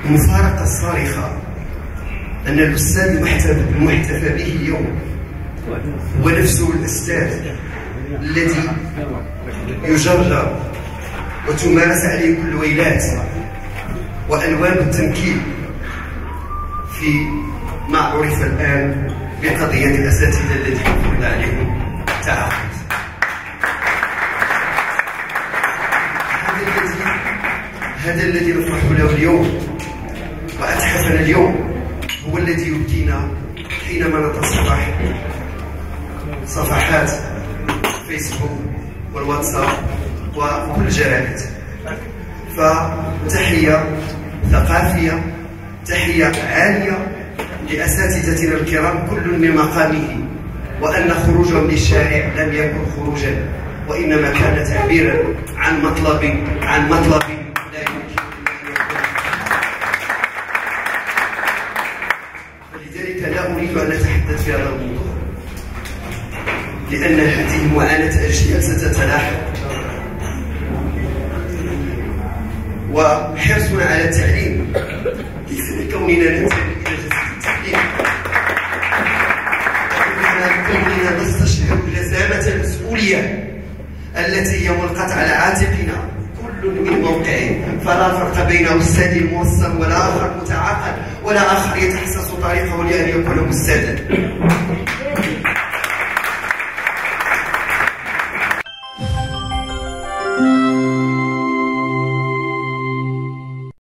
المفارقة الصارخة أن الأستاذ المحتفى به اليوم هو نفسه الأستاذ الذي يجرجر وتمارس عليه كل ويلات وألوان التنكيل في ما عرف الآن بقضية الأساتذة الذين فرض عليهم التعاقد. هذا الذي نفرح له اليوم وأتحفنا اليوم هو الذي يبكينا حينما نتصفح صفحات فيسبوك والواتساب وكل الجرائد. فتحية ثقافية، تحية عالية لأساتذتنا الكرام كل من مقامه، وأن خروجهم للشارع لم يكن خروجا وإنما كان تعبيرا عن مطلب لا يمكن فلذلك لا أريد أن أتحدث في هذا الموضوع، لأن هذه معاناة أجيال ستتلاحق، وحرصنا على التعليم ليس لكوننا ننتمي إلى جسد التعليم، ولكن لكوننا نستشعر جسامة المسؤولية التي هي ملقاة على عاتقنا كل من موقعه، فلا فرق بين أستاذ موصل ولا آخر متعاقد ولا آخر يتحسس طريقه لأن يكون أستاذا.